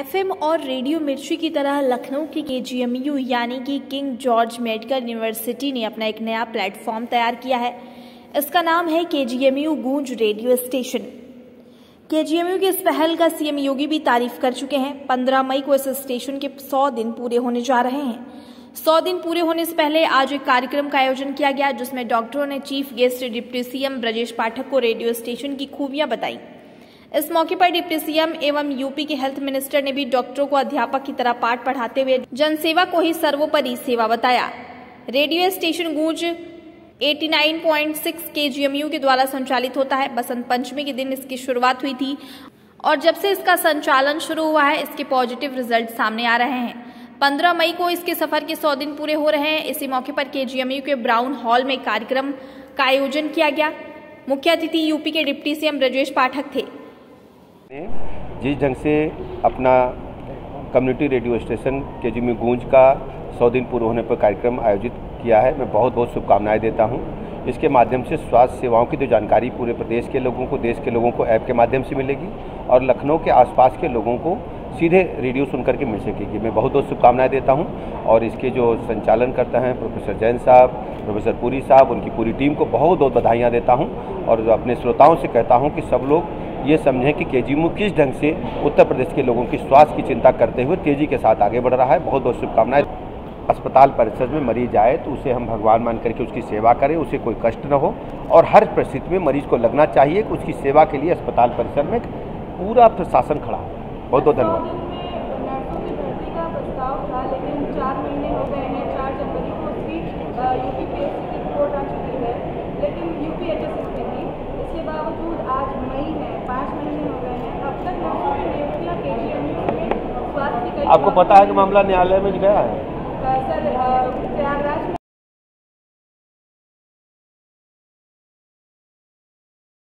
FM और radio मिर्ची की तरह लखनऊ की केजीएमयू यानी कि किंग जॉर्ज मेडिकल यूनिवर्सिटी ने अपना एक नया प्लेटफॉर्म तैयार किया है। इसका नाम है केजीएमयू गूंज रेडियो स्टेशन। केजीएमयू की इस पहल का सीएम योगी भी तारीफ कर चुके हैं। 15 मई को इस स्टेशन के 100 दिन पूरे होने जा रहे हैं। 100 दिन पूरे होने से पहले आज एक कार्यक्रम का आयोजन किया गया, जिसमें डॉक्टरों ने chief guest deputy CM Brajesh Pathak को रेडियो स्टेशन की खूबियां बताई। इस मौके पर डिप्टी सीएम एवं यूपी के हेल्थ मिनिस्टर ने भी डॉक्टरों को अध्यापक की तरह पाठ पढ़ाते हुए जनसेवा को ही सर्वोपरि सेवा बताया। रेडियो स्टेशन गूंज 89.6 केजीएमयू के द्वारा संचालित होता है। बसंत पंचमी के दिन इसकी शुरुआत हुई थी और जब से इसका संचालन शुरू हुआ है, इसके पॉजिटिव रिजल्ट सामने आ रहे हैं। 15 मई को इसके सफर के 100 दिन पूरे हो रहे हैं। इसी मौके पर केजीएमयू के ब्राउन हॉल में कार्यक्रम का आयोजन किया गया। मुख्य अतिथि यूपी के डिप्टी सीएम ब्रजेश पाठक थे। जिस ढंग से अपना कम्युनिटी रेडियो स्टेशन केजीएमयू गूंज का 100 दिन पूरे होने पर कार्यक्रम आयोजित किया है, मैं बहुत बहुत शुभकामनाएं देता हूं। इसके माध्यम से स्वास्थ्य सेवाओं की जो जानकारी पूरे प्रदेश के लोगों को, देश के लोगों को ऐप के माध्यम से मिलेगी और लखनऊ के आसपास के लोगों को सीधे रेडियो सुन करके मिल सकेगी। मैं बहुत बहुत शुभकामनाएं देता हूं और इसके जो संचालन करते हैं प्रोफेसर जैन साहब, प्रोफेसर पुरी साहब, उनकी पूरी टीम को बहुत बहुत बधाइयाँ देता हूँ और अपने श्रोताओं से कहता हूँ कि सब लोग ये समझें कि केजीएमयू किस ढंग से उत्तर प्रदेश के लोगों की स्वास्थ्य की चिंता करते हुए तेजी के साथ आगे बढ़ रहा है। बहुत बहुत शुभकामनाएं। अस्पताल परिसर में मरीज आए तो उसे हम भगवान मान करके उसकी सेवा करें, उसे कोई कष्ट न हो और हर परिस्थिति में मरीज को लगना चाहिए कि उसकी सेवा के लिए अस्पताल परिसर में पूरा प्रशासन खड़ा हो। बहुत बहुत धन्यवाद। नर्सों की भर्ती का प्रस्ताव था, लेकिन 4 महीने हो गए हैं। 4 जनवरी को उसकी यूपीपीएससी की रिपोर्ट आ चुकी है, लेकिन यूपीएचएसएस में थी। इसके बावजूद आज मई है, 5 महीने हो गए हैं, अब तक नर्सों की नियुक्तियां केजीएमयू में स्वास्थ्य। आपको पता है कि मामला न्यायालय में गया है सर प्रयागराज